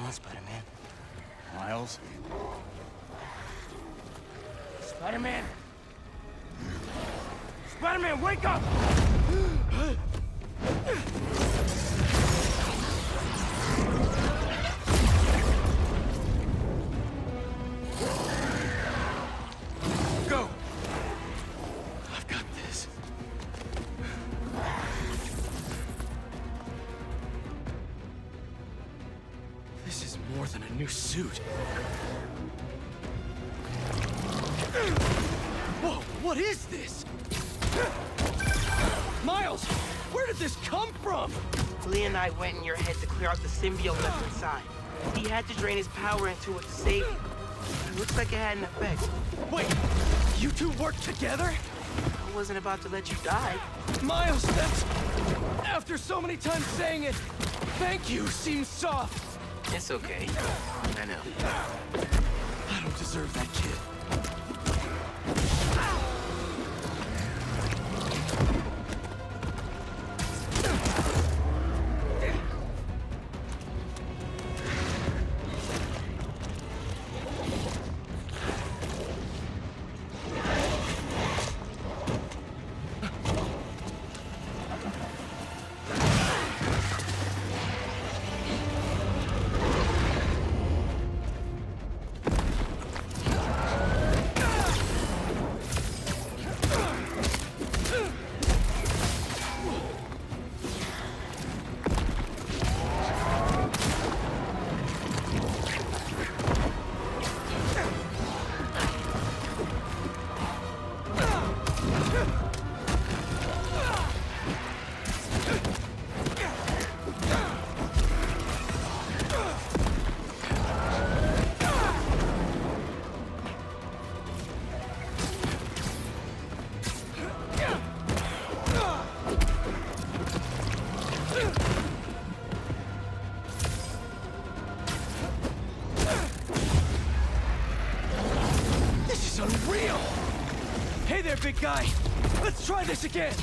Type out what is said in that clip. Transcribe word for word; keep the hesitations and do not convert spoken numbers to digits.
on, Spider-Man. Miles? Spider-Man! Spider-Man, wake up! Go! I've got this. This is more than a new suit. Whoa, what is this? Miles, where did this come from? Leonide went in your head to clear out the symbiote left inside. He had to drain his power into it to save you. It looks like it had an effect. Wait, you two work together? I wasn't about to let you die. Miles, that's... After so many times saying it, thank you seems soft. It's okay. I know. I don't deserve that kid. Unreal! Hey there, big guy! Let's try this again!